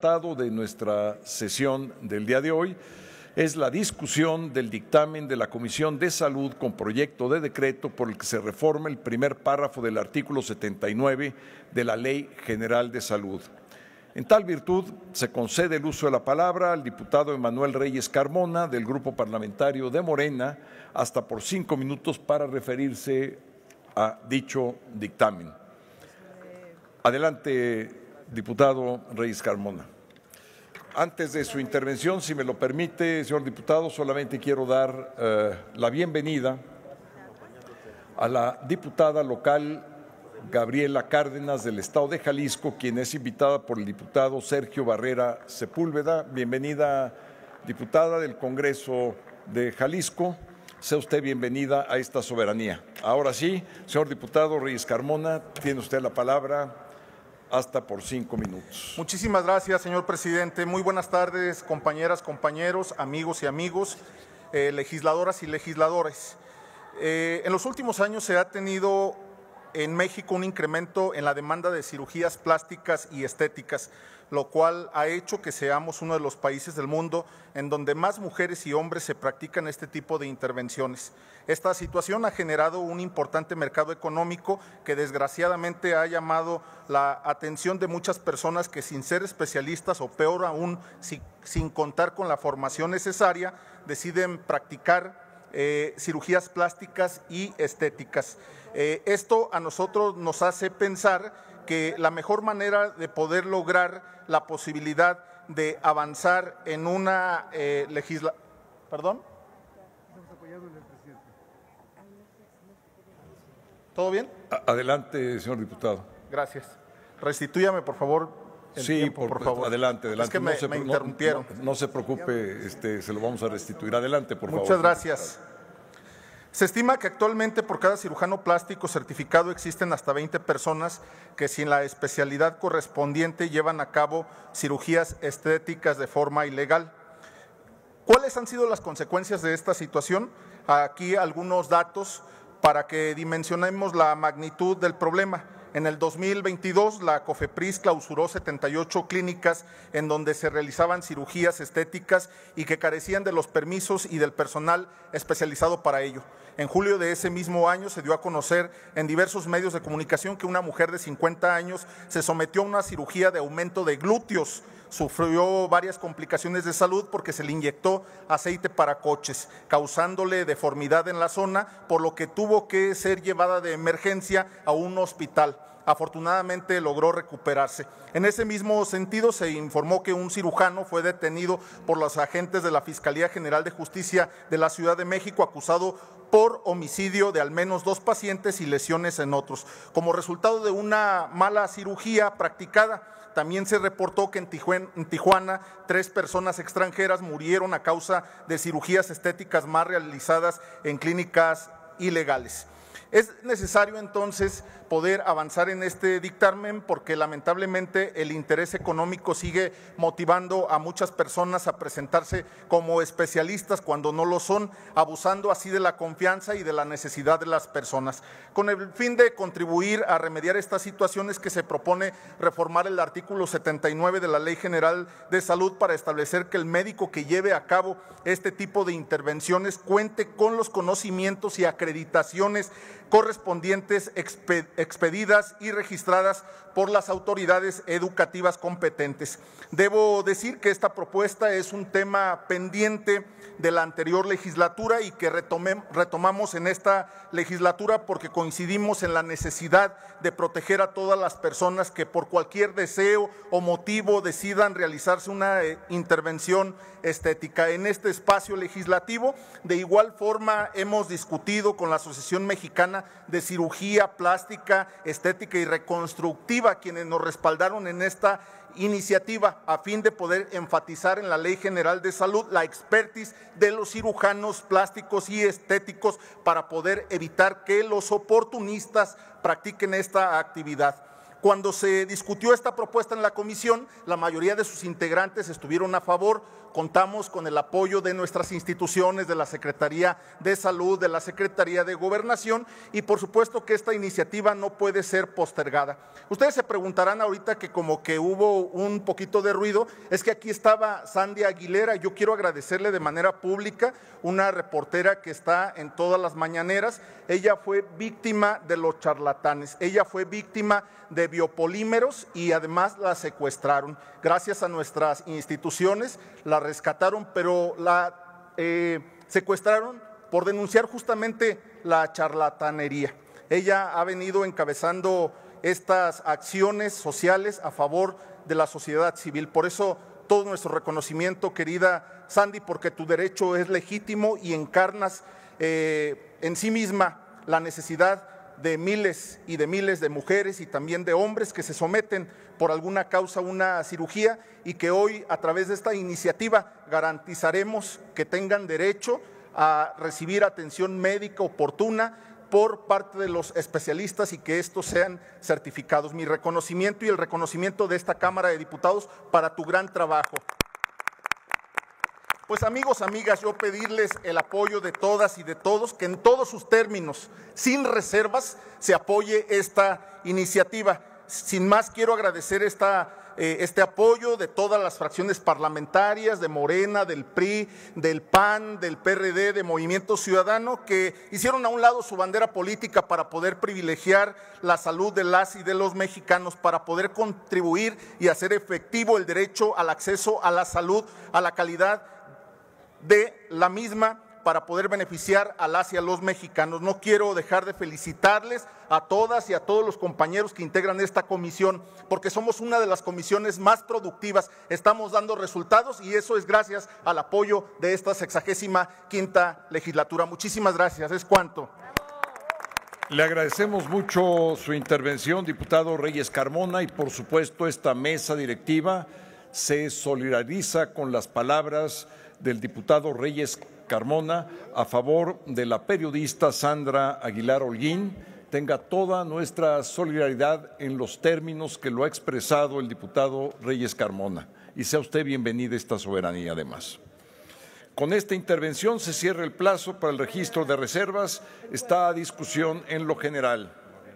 apartado de nuestra sesión del día de hoy es la discusión del dictamen de la Comisión de Salud con proyecto de decreto por el que se reforma el primer párrafo del artículo 79 de la Ley General de Salud. En tal virtud, se concede el uso de la palabra al diputado Emanuel Reyes Carmona, del Grupo Parlamentario de Morena, hasta por 5 minutos para referirse a dicho dictamen. Adelante, diputado Reyes Carmona. Antes de su intervención, si me lo permite, señor diputado, solamente quiero dar la bienvenida a la diputada local Gabriela Cárdenas del Estado de Jalisco, quien es invitada por el diputado Sergio Barrera Sepúlveda. Bienvenida, diputada del Congreso de Jalisco. Sea usted bienvenida a esta soberanía. Ahora sí, señor diputado Reyes Carmona, tiene usted la palabra hasta por 5 minutos. Muchísimas gracias, señor presidente. Muy buenas tardes, compañeras, compañeros, amigos y amigos, legisladoras y legisladores. En los últimos años se ha tenido en México un incremento en la demanda de cirugías plásticas y estéticas, lo cual ha hecho que seamos uno de los países del mundo en donde más mujeres y hombres se practican este tipo de intervenciones. Esta situación ha generado un importante mercado económico que desgraciadamente ha llamado la atención de muchas personas que, sin ser especialistas o peor aún sin contar con la formación necesaria, deciden practicar cirugías plásticas y estéticas. Esto a nosotros nos hace pensar que la mejor manera de poder lograr la posibilidad de avanzar en una ¿Perdón? ¿Todo bien? Adelante, señor diputado. Gracias. Restitúyame, por favor. Sí, por favor. Adelante. Es que me interrumpieron. No se preocupe, se lo vamos a restituir. Adelante, por favor. Muchas gracias. Se estima que actualmente por cada cirujano plástico certificado existen hasta 20 personas que sin la especialidad correspondiente llevan a cabo cirugías estéticas de forma ilegal. ¿Cuáles han sido las consecuencias de esta situación? Aquí algunos datos para que dimensionemos la magnitud del problema. En el 2022, la COFEPRIS clausuró 78 clínicas en donde se realizaban cirugías estéticas y que carecían de los permisos y del personal especializado para ello. En julio de ese mismo año se dio a conocer en diversos medios de comunicación que una mujer de 50 años se sometió a una cirugía de aumento de glúteos. Sufrió varias complicaciones de salud porque se le inyectó aceite para coches, causándole deformidad en la zona, por lo que tuvo que ser llevada de emergencia a un hospital. Afortunadamente logró recuperarse. En ese mismo sentido se informó que un cirujano fue detenido por los agentes de la Fiscalía General de Justicia de la Ciudad de México acusado por homicidio de al menos 2 pacientes y lesiones en otros. Como resultado de una mala cirugía practicada, también se reportó que en Tijuana 3 personas extranjeras murieron a causa de cirugías estéticas más realizadas en clínicas ilegales. Es necesario entonces poder avanzar en este dictamen porque lamentablemente el interés económico sigue motivando a muchas personas a presentarse como especialistas cuando no lo son, abusando así de la confianza y de la necesidad de las personas. Con el fin de contribuir a remediar estas situaciones que se propone reformar el artículo 79 de la Ley General de Salud para establecer que el médico que lleve a cabo este tipo de intervenciones cuente con los conocimientos y acreditaciones correspondientes expedidas y registradas por las autoridades educativas competentes. Debo decir que esta propuesta es un tema pendiente de la anterior legislatura y que retomamos en esta legislatura porque coincidimos en la necesidad de proteger a todas las personas que por cualquier deseo o motivo decidan realizarse una intervención estética. En este espacio legislativo, de igual forma, hemos discutido con la Asociación Mexicana de Cirugía Plástica, Estética y Reconstructiva, quienes nos respaldaron en esta iniciativa a fin de poder enfatizar en la Ley General de Salud la expertise de los cirujanos plásticos y estéticos para poder evitar que los oportunistas practiquen esta actividad. Cuando se discutió esta propuesta en la comisión, la mayoría de sus integrantes estuvieron a favor. Contamos con el apoyo de nuestras instituciones, de la Secretaría de Salud, de la Secretaría de Gobernación y por supuesto que esta iniciativa no puede ser postergada. Ustedes se preguntarán ahorita que como que hubo un poquito de ruido, es que aquí estaba Sandy Aguilera. Yo quiero agradecerle de manera pública, una reportera que está en todas las mañaneras. Ella fue víctima de los charlatanes, ella fue víctima de biopolímeros y además la secuestraron. Gracias a nuestras instituciones la rescataron, pero la secuestraron por denunciar justamente la charlatanería. Ella ha venido encabezando estas acciones sociales a favor de la sociedad civil. Por eso todo nuestro reconocimiento, querida Sandy, porque tu derecho es legítimo y encarnas en sí misma la necesidad de miles de mujeres y también de hombres que se someten por alguna causa a una cirugía y que hoy a través de esta iniciativa garantizaremos que tengan derecho a recibir atención médica oportuna por parte de los especialistas y que estos sean certificados. Mi reconocimiento y el reconocimiento de esta Cámara de Diputados para tu gran trabajo. Pues amigos, amigas, yo pedirles el apoyo de todas y de todos, que en todos sus términos, sin reservas, se apoye esta iniciativa. Sin más, quiero agradecer este apoyo de todas las fracciones parlamentarias, de Morena, del PRI, del PAN, del PRD, de Movimiento Ciudadano, que hicieron a un lado su bandera política para poder privilegiar la salud de las y de los mexicanos, para poder contribuir y hacer efectivo el derecho al acceso a la salud, a la calidad de la misma, para poder beneficiar a las y a los mexicanos. No quiero dejar de felicitarles a todas y a todos los compañeros que integran esta comisión, porque somos una de las comisiones más productivas, estamos dando resultados y eso es gracias al apoyo de esta 65ª legislatura. Muchísimas gracias, es cuanto. Le agradecemos mucho su intervención, diputado Reyes Carmona, y por supuesto esta mesa directiva se solidariza con las palabras del diputado Reyes Carmona a favor de la periodista Sandra Aguilar Holguín. Tenga toda nuestra solidaridad en los términos que lo ha expresado el diputado Reyes Carmona y sea usted bienvenida a esta soberanía además. Con esta intervención se cierra el plazo para el registro de reservas. Está a discusión en lo general.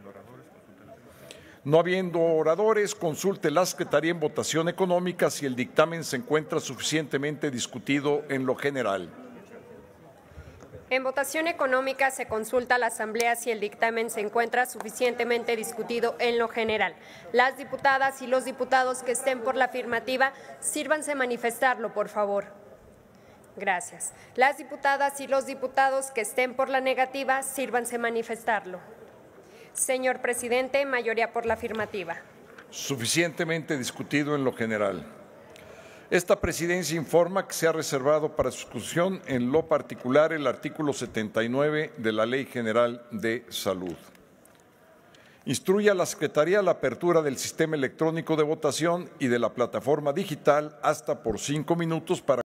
No habiendo oradores, consulte la Secretaría en votación económica si el dictamen se encuentra suficientemente discutido en lo general. En votación económica se consulta a la Asamblea si el dictamen se encuentra suficientemente discutido en lo general. Las diputadas y los diputados que estén por la afirmativa, sírvanse manifestarlo, por favor. Gracias. Las diputadas y los diputados que estén por la negativa, sírvanse manifestarlo. Señor presidente, mayoría por la afirmativa. Suficientemente discutido en lo general. Esta presidencia informa que se ha reservado para su discusión en lo particular el artículo 79 de la Ley General de Salud. Instruye a la Secretaría la apertura del sistema electrónico de votación y de la plataforma digital hasta por 5 minutos para